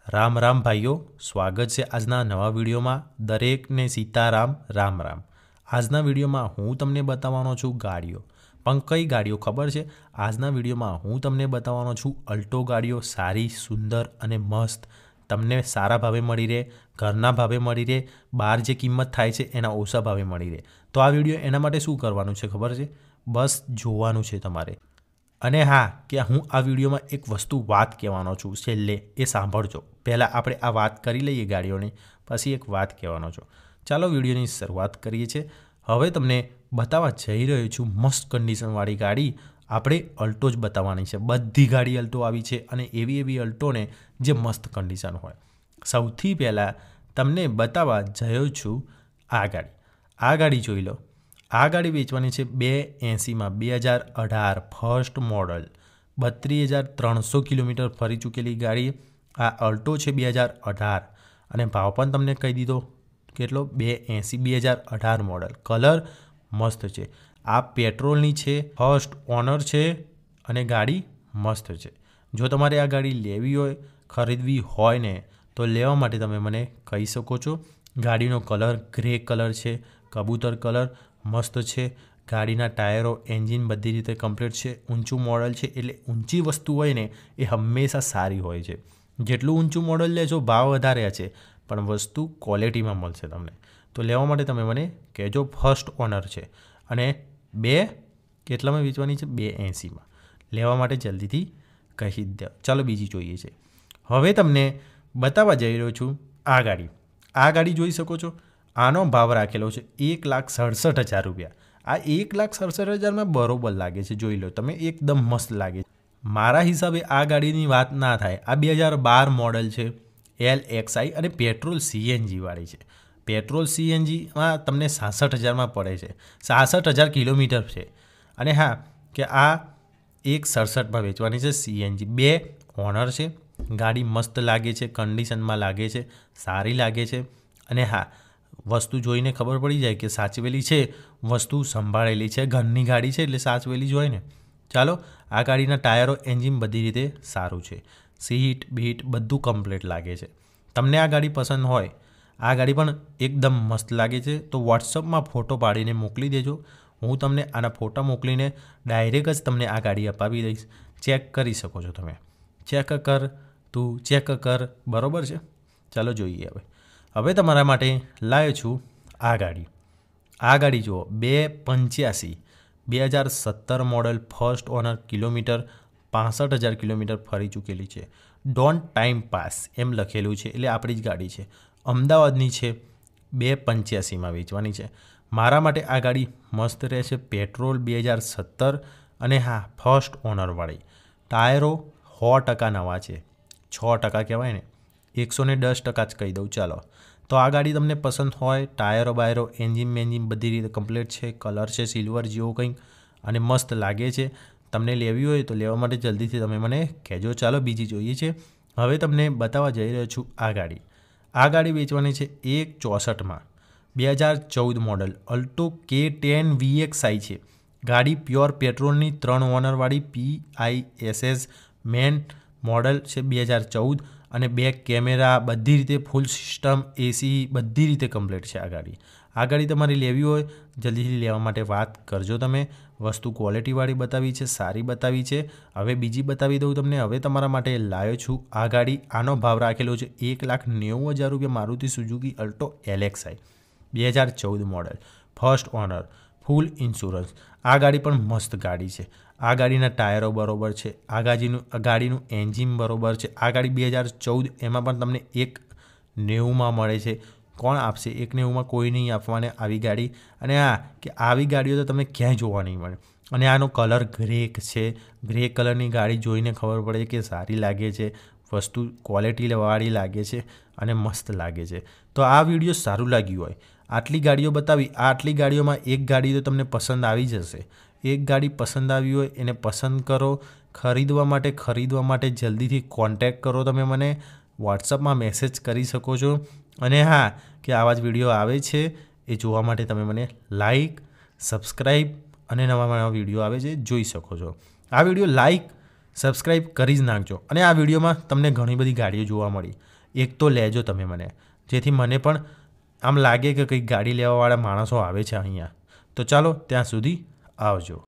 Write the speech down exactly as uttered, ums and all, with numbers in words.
राम राम भाईओ, स्वागत है आजना नवा विडियो में। दरेक ने सीताराम राम राम। आजना विडियो में हूँ तमने बतावानो छूँ गाड़ियों, पण कई गाड़ियों खबर है। आजना विडियो में हूँ तमने बतावानो छूँ अल्टो गाड़ियों, सारी सुंदर अने मस्त, तमने सारा भावे मळी रहे, घरना भावे मळी रहे, बार जे किंमत थाय छे एना ओछा भावे मळी रहे। तो आ विडियो एना माटे शुं करवानुं छे खबर है, बस जोवानुं छे तमारे। अने हाँ कि हूँ आ विडियो में एक वस्तु बात कहेवानो छूं, छेल्ले ए सांभळजो। पहला आपणे आ वात करी लईए गाड़ीओनी, पछी एक वात कहेवानो छुं। चालो विडियोनी शरूआत करीए छे। हवे तमने बतावा जई रह्यो छुं मस्त कंडीशनवाળી गाड़ी। આપણે અલ્ટો જ બતાવવાની છે। બધી ગાડી અલ્ટો આવી છે અને એવી એવી અલ્ટોને જે મસ્ત કન્ડિશન હોય। સૌથી પહેલાં તમને બતાવવા જયો છું આ ગાડી। આ ગાડી જોઈ લો। આ ગાડી વેચવાની છે બે એંસીમાં બે હજાર અઢાર ફર્સ્ટ મોડલ, બત્રીસ હજાર ત્રણસો કિલોમીટર ફરી ચૂકેલી ગાડી। આ અલ્ટો છે બે હજાર અઢાર અને ભાવ પણ તમને કહી દીધો કેટલો, બે એંસી બે હજાર અઢાર મોડલ। કલર મસ્ત છે। आ पेट्रोलनी छे, फर्स्ट ओनर छे अने गाड़ी मस्त छे। जो तमारे आ गाड़ी लेवी होय, खरीदवी होय ने तो लेवा माटे तमे मने कही शको छो। गाड़ीनो कलर ग्रे कलर छे, कबूतर कलर मस्त छे। गाड़ीना टायरो एंजीन बधी रीते कम्प्लीट छे। ऊंचू मॉडल छे एटले ऊंची वस्तु होय ने ए हमेशा सारी होय छे। जेटલું ऊंचू मॉडल लेजो भाव वधारे छे पण वस्तु क्वॉलिटीमां मळशे तमने। तो लेवा माटे तमे मने कहेजो। फर्स्ट ओनर छे अने बे केटलामां वेचवानी छे, बे एंसी में। लेवा माटे जल्दीथी कही ज दो। चलो बीजी जोईए छे। हवे तमने बतावा जई रह्यो छुं आ गाड़ी। आ गाड़ी जोई शको छो। आनो भाव राखेलो छे एक लाख सड़सठ हज़ार रुपया। आ एक लाख सड़सठ हज़ार में बरोबर लागे छे, जोई लो तमे, एकदम मस्त लागे। मारा हिसाबे आ गाड़ीनी वात ना थाय। आ बे हज़ार बार मॉडल छे, एल एक्स आई अने पेट्रोल सीएनजी वाड़ी छे। पेट्रोल सीएनजी में तमने सासठ हज़ार में पड़े है, सासठ हज़ार किलोमीटर है। अने हाँ कि आ एक सड़सठ में वेचवानी है सीएनजी। बे ओनर है। गाड़ी मस्त लगे है, कंडीशन में लगे है, सारी लगे है। अने हाँ वस्तु जोईने खबर पड़ी जाए कि साचवेली है, वस्तु संभाळेली है, घरनी गाड़ी है एटले साचवेली ज होय ने। चालो आ गाड़ीना टायरो एंजीन बधी रीते सारूँ है। सीट बीट बधुं कम्प्लीट लगे है। तमने आ गाड़ी पसंद होय, आ गाड़ी पण एकदम मस्त लगे है तो वॉट्सअप में फोटो पाड़ीने मोकली देजो। हूँ तमने आना फोटा मोकलीने डायरेक्ट ज तमने आ गाड़ी अपावी दईश। चेक करी शको छो तमे। चेक कर तू चेक कर, बरोबर है। चलो जोईए हवे। हवे तमारा माटे लाव्यो छुं आ गाड़ी। आ गाड़ी जुओ, बे पंच्यासी बे हज़ार सत्तर मॉडल, फर्स्ट ओनर, किलोमीटर पांसठ हज़ार किलोमीटर फरी चूकेली है। डोंट टाइम पास एम लखेलू है एटले आपणी ज गाड़ी है। अमदावादनी है, बे पंच्यासी में वेचवानी है। मारा माटे आ गाड़ी मस्त रहेशे। पेट्रोल बे हज़ार सत्तर अने हाँ फर्स्ट ओनर वाली। टायरो सौ टका नवा है, छ टका कहवाय ने, एक सौ ने दस टका ज कही दऊँ। चलो तो आ गाड़ी तमने पसंद होय, टायरो बायरो एंजीन मेंजीन बधी रीते कम्प्लीट है। कलर है सिल्वर जेवो कंईक अने मस्त लागे है। तमने लेवी होय तो लेवा माटे जल्दीथी तमे मने कहेजो। चालो बीजी जोईए छे। हवे तमने बतावा जई रह्यो छुं आ गाड़ी। आ गाड़ी वेचवानी है एक चौसठ में, बे हज़ार चौदह model, Alto K ten V X I है। गाड़ी प्योर पेट्रोलनी, त्रण ओनर वाली, P I S S main model है, बे हज़ार चौदह अने बेक कैमेरा बधी रीते फूल सिस्टम, एसी बधी रीते कम्प्लीट है। आ गाड़ी आ गाड़ी तमारे लेवी होय जल्दीथी लेवा माटे वात करजो तमे। वस्तु क्वॉलिटीवाળી बतावी है, सारी बतावी है। हवे बीजी बतावी दऊँ तमने। हवे तमारा माटे लाव्यो छुं आ गाड़ी। आनो भाव राखेलो है एक लाख नेवु हज़ार रुपया। Maruti Suzuki Alto L X I, बे हज़ार चौदह model, first owner, full insurance. आ गाड़ी पण मस्त गाड़ी है। आ गाड़ीना टायरो बरोबर है। आ गाड़ीनु गाड़ीनु एंजीन बरोबर है। आ गाड़ी बे हज़ार चौदह एमां पण तमने एक नेवु में मळे छे। कोण आपशे? एक नेवु में कोई नहीं आपवाने आवी गाड़ी। अने हाँ कि आवी गाड़ीओ तो तमने क्यांय जोवा नहीं मळे। अने आनो कलर ग्रे है। ग्रे कलरनी गाड़ी जोईने खबर पड़े कि सारी लागे है, वस्तु क्वॉलिटी वाड़ी लागे है अने मस्त लागे है। तो आ विडियो सारूं लाग्युं होय, आटली गाड़ीओ बतावी, आटली गाड़ीओ में एक गाड़ी तो तमने पसंद आवी जशे। एक गाड़ी पसंद आवी होय एने पसंद करो। खरीदवा माटे खरीदवा माटे जल्दीथी कॉन्टेक्ट करो तमे मने। वॉट्सअप में मैसेज करी शको छो। अने हाँ कि आवा ज विडियो आवे छे ए जोवा माटे तमे मने लाइक, सब्सक्राइब अने नवा नवा विडियो आवे छे जोई शको छो। आ विडियो लाइक, સબસ્ક્રાઈબ કરી જ નાખજો. અને આ વિડીયોમાં તમને ઘણી બધી ગાડીઓ જોવા મળી, એક તો લેજો તમે મને, જેથી મને પણ આમ લાગે કે કંઈક ગાડી લેવાવાળા માણસો આવે છે અહીંયા. તો ચાલો ત્યાં સુધી આવજો.